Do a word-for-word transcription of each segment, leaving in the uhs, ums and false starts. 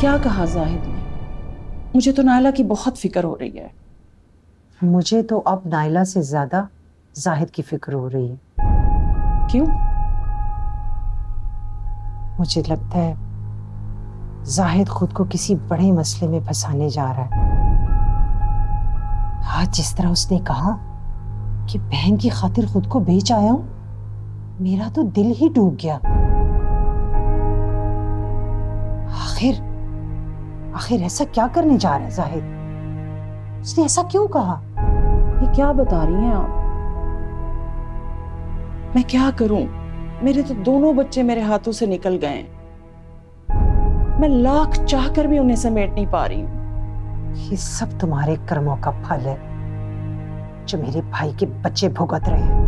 क्या कहा जाहिद ने? मुझे तो नायला की बहुत फिक्र हो रही है। मुझे तो अब नायला से ज्यादा जाहिद की फिक्र हो रही है। क्यों? मुझे लगता है जाहिद खुद को किसी बड़े मसले में फंसाने जा रहा है। आज जिस तरह उसने कहा कि बहन की खातिर खुद को बेच आया हूं, मेरा तो दिल ही डूब गया। आखिर आखिर ऐसा क्या करने जा रहा है जाहिद? उसने ऐसा क्यों कहा? ये क्या बता रही हैं आप? मैं क्या करूं? मेरे तो दोनों बच्चे मेरे हाथों से निकल गए हैं। मैं लाख चाहकर भी उन्हें समेट नहीं पा रही हूं। ये सब तुम्हारे कर्मों का फल है जो मेरे भाई के बच्चे भुगत रहे हैं।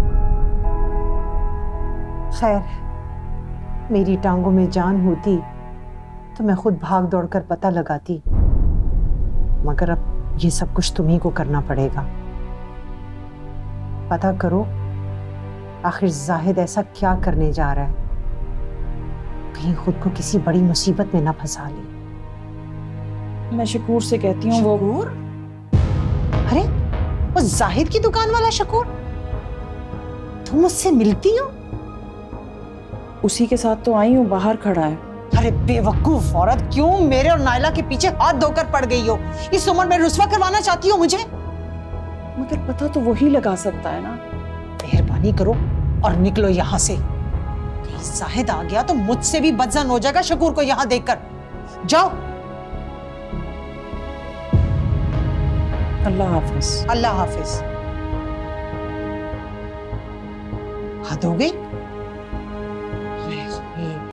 खैर, मेरी टांगों में जान होती तो मैं खुद भाग दौड़ कर पता लगाती, मगर अब ये सब कुछ तुम्ही को करना पड़ेगा। पता करो आखिर जाहिद ऐसा क्या करने जा रहा है, कहीं खुद को किसी बड़ी मुसीबत में ना फंसा ले। मैं शकूर से कहती हूँ। वो शकूर? अरे वो जाहिद की दुकान वाला शकूर, तुम उससे मिलती हो? उसी के साथ तो आई हूँ, बाहर खड़ा है। अरे बेवकूफ औरत, क्यों मेरे और नायला के पीछे हाथ धोकर पड़ गई हो? इस उम्र में रुस्वा करवाना चाहती हो मुझे? मगर पता तो वही लगा सकता है ना। मेहरबानी करो और निकलो यहाँ से। कहीं जाहिद आ गया तो मुझसे भी बदजन हो जाएगा शकूर को यहाँ देखकर। जाओ। अल्लाह हाफिज। अल्लाह हाफिज। हद हो गई।